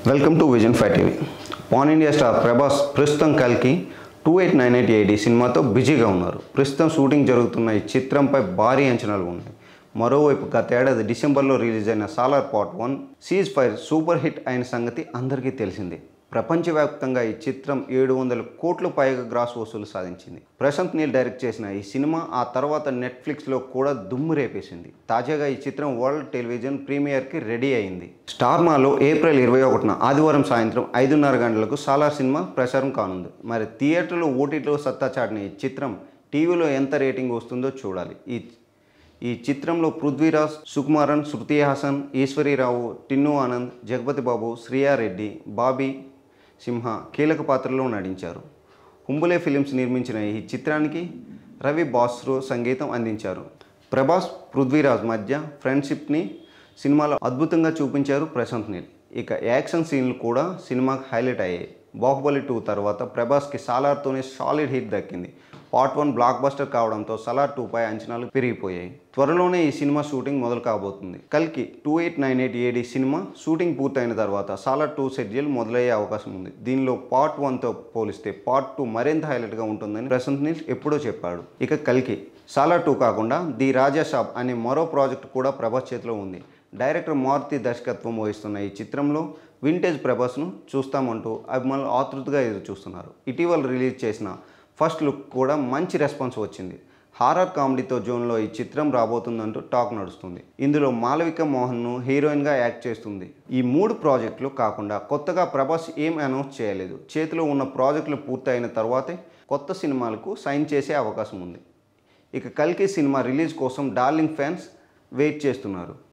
Welcome to vision 5 TV. Pan India star Prabhas ప్రస్తుతం కల్కి 2898 AD సినిమాతో బిజీగా ఉన్నారు. ప్రస్తుతం షూటింగ్ జరుగుతున్న ఈ చిత్రంపై భారీ అంచనాలు ఉన్నాయి. మరోవైపు గత ఏడాది డిసెంబర్లో రిలీజ్ అయిన Salaar part 1 ceasefire super hit అయిన సంగతి అందరికీ తెలిసిందే. ప్రపంచవ్యాప్తంగా ఈ చిత్రం 700 కోట్ల పైగా గ్రాస్ వసూలు సాధించింది. ప్రశాంత్ నీల్ డైరెక్ట్ చేసిన ఈ సినిమా ఆ తర్వాత నెట్ఫ్లిక్స్లో కూడా దుమ్ము రేపేసింది. తాజాగా ఈ చిత్రం వరల్డ్ టెలివిజన్ ప్రీమియర్కి రెడీ అయింది. స్టార్మాలో ఏప్రిల్ 21న ఆదివారం సాయంత్రం 5:30 గంటలకు సాలార్ సినిమా ప్రసారం కానుంది. మరి థియేటర్లో ఓటీటీలో సత్తా చాటిన ఈ చిత్రం టీవీలో ఎంత రేటింగ్ వస్తుందో చూడాలి. ఈ చిత్రంలో పృథ్వీరాజ్, సుకుమారన్, శృతి హాసన్, ఈశ్వరీరావు, టిన్ను ఆనంద్, జగపతి బాబు, శ్రియా రెడ్డి, బాబీ సింహ కీలక పాత్రలో నటించారు. హుంబులే ఫిలిమ్స్ నిర్మించిన ఈ చిత్రానికి రవి బాస్రో సంగీతం అందించారు. ప్రభాస్, పృథ్వీరాజ్ మధ్య ఫ్రెండ్షిప్ని సినిమాలో అద్భుతంగా చూపించారు ప్రశాంత్ నీల్. ఇక యాక్షన్ సీన్లు కూడా సినిమాకి హైలైట్ అయ్యాయి. బాహుబలి 2 తర్వాత ప్రభాస్కి సాలార్తోనే సాలిడ్ హిట్ దక్కింది. పార్ట్ 1 బ్లాక్ బస్టర్ కావడంతో సాలార్ 2పై అంచనాలు పెరిగిపోయాయి. త్వరలోనే ఈ సినిమా షూటింగ్ మొదలు కాబోతుంది. కల్కి 2898 AD సినిమా షూటింగ్ పూర్తయిన తర్వాత సాలార్ 2 షెడ్యూల్ మొదలయ్యే అవకాశం ఉంది. దీనిలో పార్ట్ 1తో పోలిస్తే పార్ట్ 2 మరింత హైలైట్గా ఉంటుందని ప్రశాంత్ నీల్ ఎప్పుడో చెప్పాడు. ఇక కల్కి సాలార్ 2 కాకుండా ది రాజా షాప్ అనే మరో ప్రాజెక్ట్ కూడా ప్రభాస్ చేతిలో ఉంది. డైరెక్టర్ మారుతి దర్శకత్వం వహిస్తున్న ఈ చిత్రంలో వింటేజ్ ప్రభాస్ను చూస్తామంటూ అభిమానులు ఆతృతగా ఎదురు చూస్తున్నారు. ఇటీవల రిలీజ్ చేసిన ఫస్ట్ లుక్ కూడా మంచి రెస్పాన్స్ వచ్చింది. హారర్ కామెడీతో జోన్లో ఈ చిత్రం రాబోతుందంటూ టాక్ నడుస్తుంది. ఇందులో మాళవిక మోహన్ను హీరోయిన్గా యాక్ట్ చేస్తుంది. ఈ 3 ప్రాజెక్టులు కాకుండా కొత్తగా ప్రభాస్ ఏం అనౌన్స్ చేయలేదు. చేతిలో ఉన్న ప్రాజెక్టులు పూర్తయిన తర్వాతే కొత్త సినిమాలకు సైన్ చేసే అవకాశం ఉంది. ఇక కల్కి సినిమా రిలీజ్ కోసం డార్లింగ్ ఫ్యాన్స్ వెయిట్ చేస్తున్నారు.